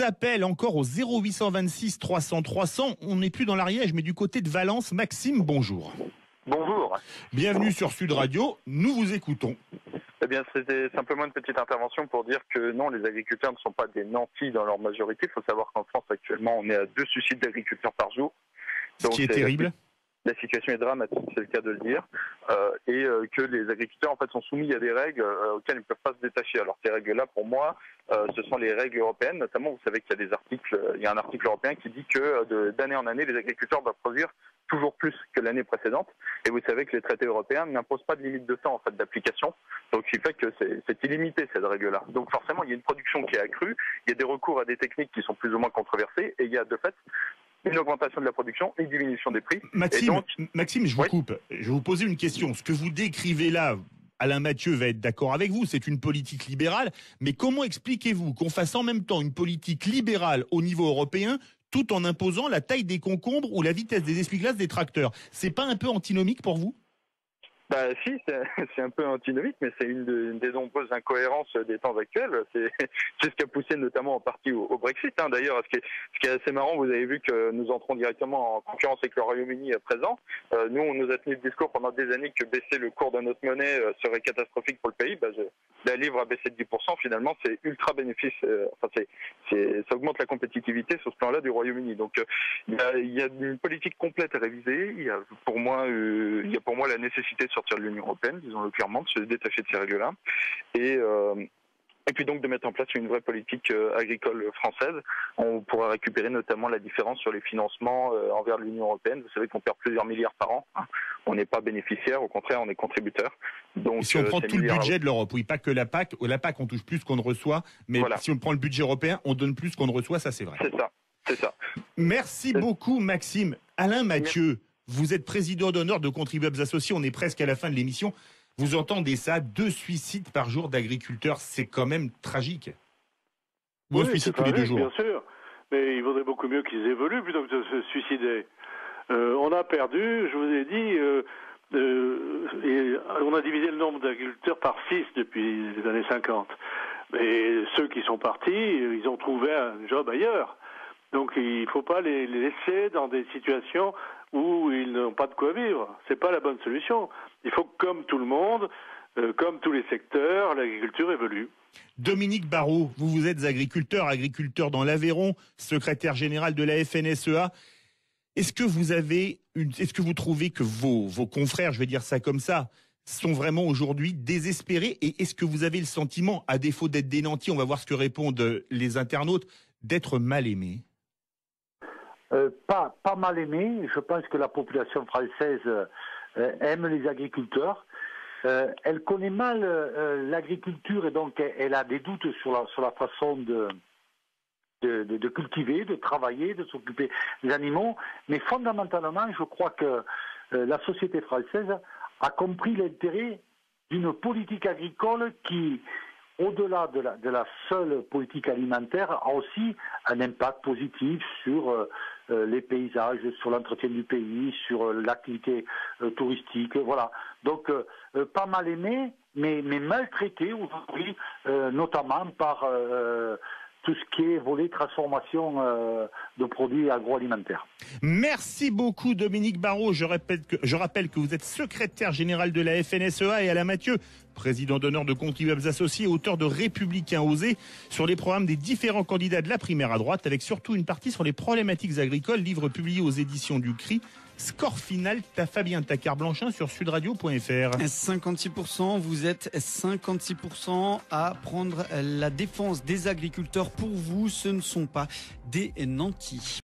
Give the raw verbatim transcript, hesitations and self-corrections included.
vous appelle encore au zéro huit cent vingt-six trois cents trois cents. On n'est plus dans l'Ariège, mais du côté de Valence. Maxime, bonjour. Bonjour. Bienvenue sur Sud Radio. Nous vous écoutons. Eh bien, c'était simplement une petite intervention pour dire que non, les agriculteurs ne sont pas des nantis dans leur majorité. Il faut savoir qu'en France, actuellement, on est à deux suicides d'agriculteurs par jour. Ce qui est terrible. La situation est dramatique, c'est le cas de le dire, euh, et euh, que les agriculteurs en fait sont soumis à des règles euh, auxquelles ils ne peuvent pas se détacher. Alors ces règles-là, pour moi, euh, ce sont les règles européennes. Notamment, vous savez qu'il y a des articles, euh, il y a un article européen qui dit que euh, d'année en année, les agriculteurs doivent produire toujours plus que l'année précédente. Et vous savez que les traités européens n'imposent pas de limite de temps en fait d'application. Donc, ce qui fait que c'est, c'est illimité cette règle-là. Donc, forcément, il y a une production qui est accrue. Il y a des recours à des techniques qui sont plus ou moins controversées, et il y a de fait une augmentation de la production et une diminution des prix. Maxime, et donc, Maxime, je vous oui. coupe. Je vais vous poser une question. Ce que vous décrivez là, Alain Mathieu va être d'accord avec vous, c'est une politique libérale. Mais comment expliquez-vous qu'on fasse en même temps une politique libérale au niveau européen tout en imposant la taille des concombres ou la vitesse des essuie-glaces des tracteurs? C'est pas un peu antinomique pour vous? Bah si, c'est, c'est un peu antinomique, mais c'est une, de, une des nombreuses incohérences des temps actuels. C'est, c'est ce qui a poussé notamment en partie au, au Brexit. Hein. D'ailleurs, ce qui, est, ce qui est assez marrant, vous avez vu que nous entrons directement en concurrence avec le Royaume-Uni à présent. Euh, nous, on nous a tenu le discours pendant des années que baisser le cours de notre monnaie euh, serait catastrophique pour le pays. Bah, je, la livre a baissé de dix pour cent. Finalement, c'est ultra bénéfice. Euh, enfin, c'est, c'est, ça augmente la compétitivité sur ce plan-là du Royaume-Uni. Donc, euh, il, y a, il y a une politique complète à réviser. Il y a pour moi, euh, il y a pour moi la nécessité de sortir de l'Union européenne, disons-le clairement, de se détacher de ces règles-là, et, euh, et puis donc de mettre en place une vraie politique euh, agricole française. On pourra récupérer notamment la différence sur les financements euh, envers l'Union européenne. Vous savez qu'on perd plusieurs milliards par an. On n'est pas bénéficiaire, au contraire, on est contributeur. Donc, et si on euh, prend tout le milliards... budget de l'Europe, oui, pas que la P A C, la P A C on touche plus qu'on ne reçoit, mais voilà. Si on prend le budget européen, on donne plus qu'on ne reçoit, ça c'est vrai. C'est ça, c'est ça. Merci c'est... beaucoup Maxime. Alain Mathieu, vous êtes président d'honneur de Contribuables Associés, on est presque à la fin de l'émission. Vous entendez ça, deux suicides par jour d'agriculteurs, c'est quand même tragique. Ou oui, un suicide tous les deux jours. Bien sûr, mais il vaudrait beaucoup mieux qu'ils évoluent plutôt que de se suicider. Euh, on a perdu, je vous ai dit, euh, euh, et on a divisé le nombre d'agriculteurs par six depuis les années cinquante. Mais ceux qui sont partis, ils ont trouvé un job ailleurs. Donc il ne faut pas les laisser dans des situations où ils n'ont pas de quoi vivre. C'est pas la bonne solution. Il faut que, comme tout le monde, euh, comme tous les secteurs, l'agriculture évolue. Dominique Barrault, vous, vous êtes agriculteur, agriculteur dans l'Aveyron, secrétaire général de la F N S E A. Est-ce que vous avez une, est-ce que vous trouvez que vos, vos confrères, je vais dire ça comme ça, sont vraiment aujourd'hui désespérés? Et est-ce que vous avez le sentiment, à défaut d'être des nantis, on va voir ce que répondent les internautes, d'être mal aimés? Euh, pas, pas mal aimé. Je pense que la population française euh, aime les agriculteurs. Euh, elle connaît mal euh, l'agriculture et donc elle, elle a des doutes sur la, sur la façon de, de, de, de cultiver, de travailler, de s'occuper des animaux. Mais fondamentalement, je crois que euh, la société française a compris l'intérêt d'une politique agricole qui, au-delà de la, de la seule politique alimentaire, a aussi un impact positif sur euh, les paysages, sur l'entretien du pays, sur euh, l'activité euh, touristique, voilà. Donc, euh, euh, pas mal aimé, mais, mais maltraité aujourd'hui, euh, notamment par euh, tout ce qui est volet transformation euh, de produits agroalimentaires. Merci beaucoup Dominique Barrault. Je, répète que, je rappelle que vous êtes secrétaire général de la F N S E A, et Alain Mathieu, président d'honneur de Contribuables Associés, auteur de Républicains osés sur les programmes des différents candidats de la primaire à droite, avec surtout une partie sur les problématiques agricoles, livre publié aux éditions du C R I. Score final, t'as Fabien Tacard-Blanchin sur sudradio point F R. cinquante-six pour cent, vous êtes cinquante-six pour cent à prendre la défense des agriculteurs. Pour vous, ce ne sont pas des nantis.